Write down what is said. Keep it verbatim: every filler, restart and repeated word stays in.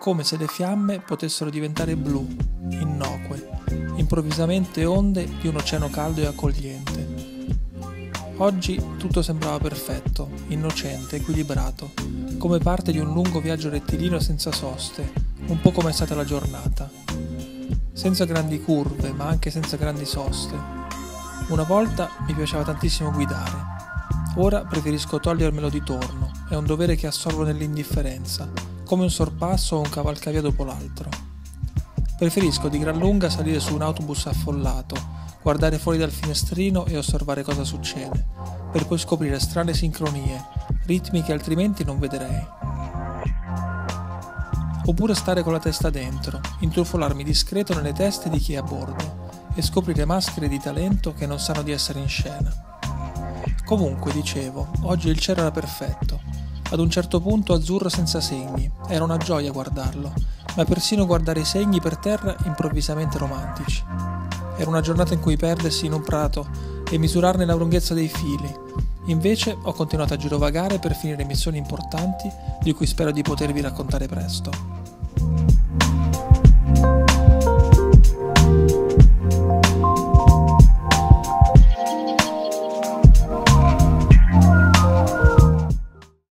come se le fiamme potessero diventare blu, innocue, improvvisamente onde di un oceano caldo e accogliente. Oggi tutto sembrava perfetto, innocente, equilibrato, come parte di un lungo viaggio rettilineo senza soste, un po' come è stata la giornata. Senza grandi curve, ma anche senza grandi soste. Una volta mi piaceva tantissimo guidare. Ora preferisco togliermelo di torno, è un dovere che assolvo nell'indifferenza, come un sorpasso o un cavalcavia dopo l'altro. Preferisco di gran lunga salire su un autobus affollato, guardare fuori dal finestrino e osservare cosa succede, per poi scoprire strane sincronie, ritmi che altrimenti non vedrei. Oppure stare con la testa dentro, intrufolarmi discreto nelle teste di chi è a bordo e scoprire maschere di talento che non sanno di essere in scena. Comunque, dicevo, oggi il cielo era perfetto. Ad un certo punto azzurro senza segni, era una gioia guardarlo, ma persino guardare i segni per terra improvvisamente romantici. Era una giornata in cui perdersi in un prato e misurarne la lunghezza dei fili. Invece ho continuato a girovagare per finire missioni importanti di cui spero di potervi raccontare presto.